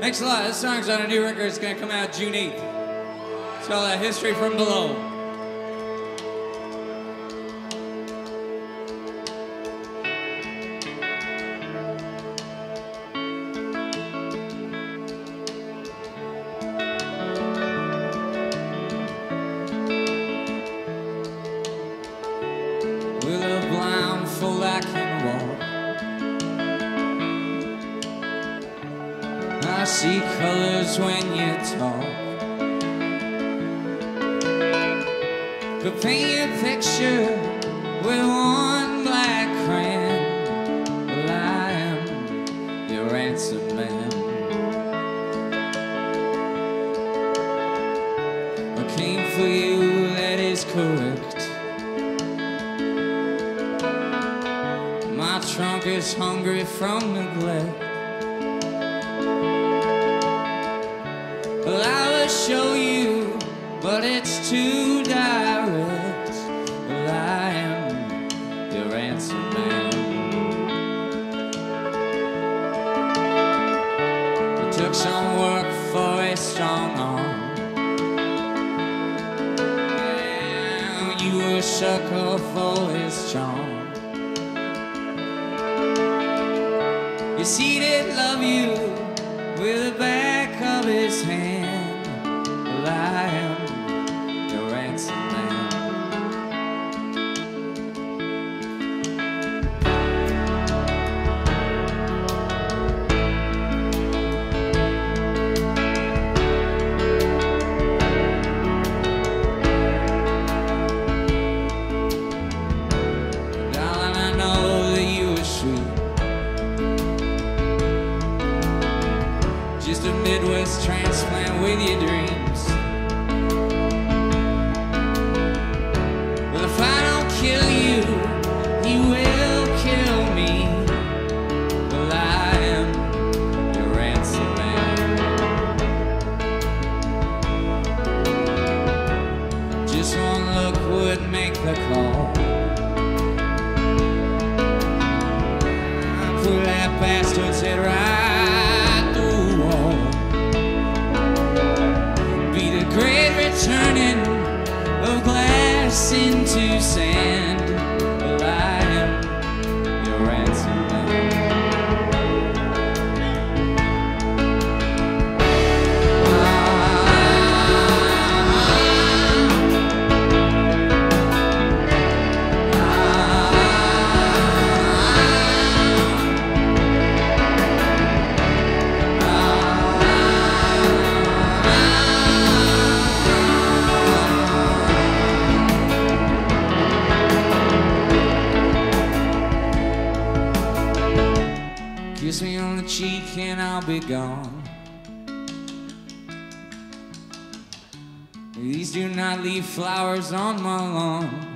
Thanks a lot. This song's on a new record. It's gonna come out June 8th. It's called History from Below. With a blindfold I can walk. I see colors when you talk. Could paint a picture with one black crayon. Well, I am your ransom man. I came for you, that is correct. My trunk is hungry from neglect. Well, I will show you, but it's too direct. Well, I am your ransom man. It took some work for a strong arm. And you were a sucker for his charm. You see, he'd love you with the back of his hand. Well, I am your ransom man. Darling, I know that you are sweet. Just a Midwest transplant with your dreams. Well, if I don't kill you, you will kill me. Well, I am your ransom man. Just one look would make the call. I put that bastard's head right through the wall. Be the great returning of glass into sand. Well, I am your ransom man. Kiss me on the cheek and I'll be gone. These do not leave flowers on my lawn.